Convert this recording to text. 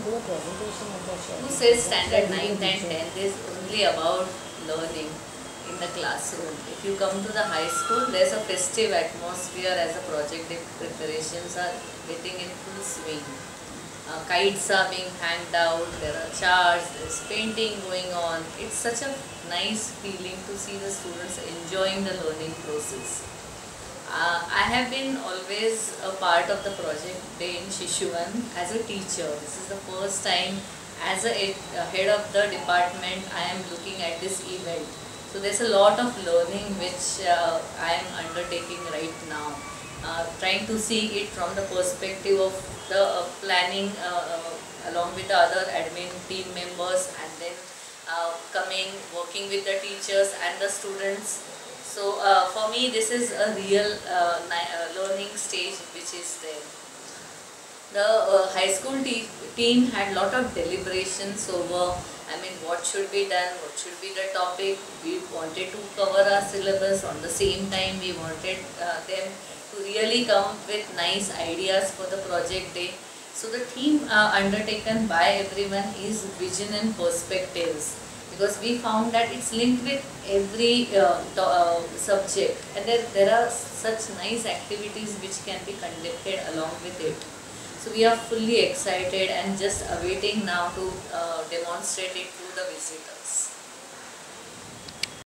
Who says standard 9th and 10th is only about learning in the classroom? If you come to the high school, there's a festive atmosphere as the project preparations are getting in full swing. Kites are being hanged out, there are charts, there's painting going on. It's such a nice feeling to see the students enjoying the learning process. I have been always a part of the project day in Shishuvan as a teacher. This is the first time as a head of the department I am looking at this event. So there's a lot of learning which I am undertaking right now. Trying to see it from the perspective of the planning along with the other admin team members, and then working with the teachers and the students. So for me this is a real learning stage which is there. The high school team had lot of deliberations over, what should be done, what should be the topic. We wanted to cover our syllabus, on the same time we wanted them to really come with nice ideas for the project day. So the theme undertaken by everyone is vision and perspectives, because we found that it's linked with every subject, and there are such nice activities which can be conducted along with it. So we are fully excited and just awaiting now to demonstrate it to the visitors.